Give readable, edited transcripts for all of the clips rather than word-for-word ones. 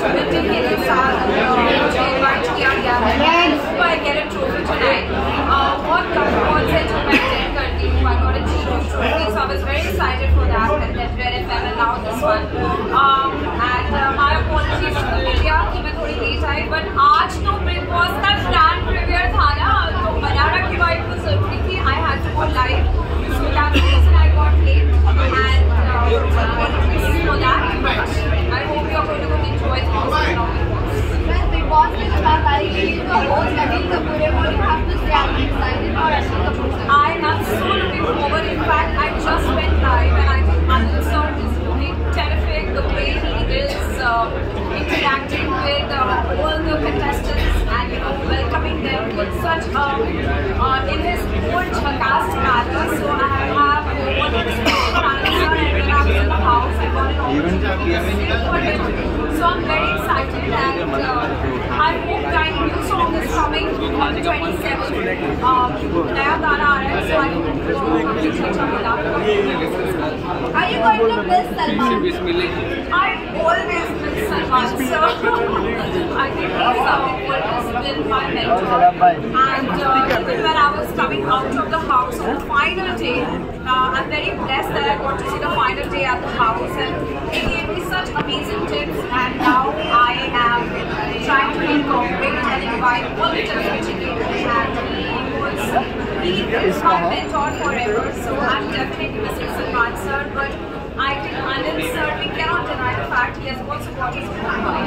मिलने के लिए मुझे इन्वाइट किया गया है। So I get a trophy tonight. बहुत कम awards है जो मैं attend करती हूँ. I got a G2 trophy, so I was very excited for that. And then Red FM allowed this one. And my apologies to media कि मैं थोड़ी late I, but आज तो Big Boss का grand premiere था ना, तो बनाना की vibe तो जरूरी थी. I had to go live, so that's the reason I got late. And apologies for that, but I hope you're going to enjoy this. Big Boss के जो बात आई है, तो host Anil Kapoor है, what do you have to say? I'm excited for Anil Kapoor. I am so looking forward. In fact, I just went live, and I think Anil sir is doing terrific. The way he is interacting with all the contestants and welcoming them with such in his own cast manner. So I have what expected for Anil sir, and when I was in the house, I got an opportunity to sing for him. So I'm very excited, and I hope that new song is coming on the 27th. नया गाना आ रहा है, so I hope काफी अच्छा मिला. Are you going to miss Salman? I always miss Salman, so I think he's always been my mentor. And even when I was coming out of the house on the final day, I'm very blessed that I got to see the final day at the house, and he gave me such amazing tips, and now I am trying to incorporate and invite all the tips which he gave me, and he is my mentor forever, so I'm definitely missing Salman sir, but I think Anil sir, we cannot deny the fact he has also got his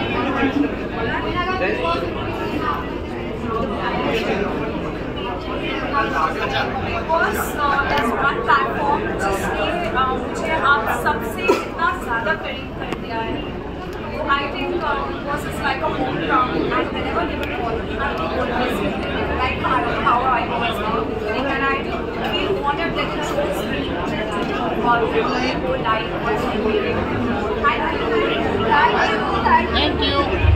Because there's one platform जिसने मुझे आप सबसे इतना ज़्यादा करीब कर दिया है. I think because it's like a home ground, and whenever they were calling, I would always like how I always feel, and I feel honored that it shows me to go live. Thank you.